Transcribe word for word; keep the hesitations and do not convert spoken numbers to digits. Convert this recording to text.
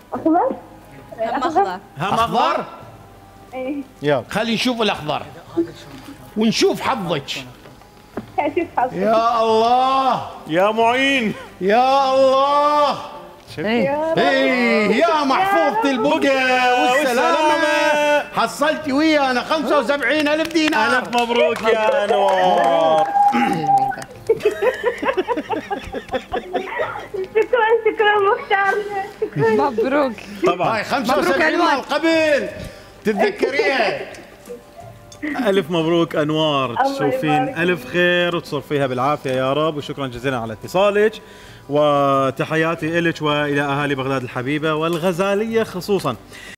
أخضر. هم اخضر. هم اخضر. إيه. يلا خلي نشوف الاخضر ونشوف حظك. شوف حظك. يا الله يا معين. يا الله. ايه ايه يا محفوظة البقى والسلامة، حصلتي ويانا خمسة وسبعين ألف دينار. ألف مبروك يا أنوار. شكرا شكرا مختار. مبروك. طبعا هاي خمسة وسبعين مال قبل تتذكريها. ألف مبروك أنوار، الله تشوفين يبارك ألف خير وتصر فيها بالعافية يا رب، وشكرا جزيلا على اتصالك، وتحياتي إلك وإلى أهالي بغداد الحبيبة والغزالية خصوصا.